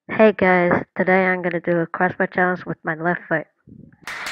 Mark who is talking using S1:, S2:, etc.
S1: Hey guys, today I'm gonna do a crossbar challenge with my left foot.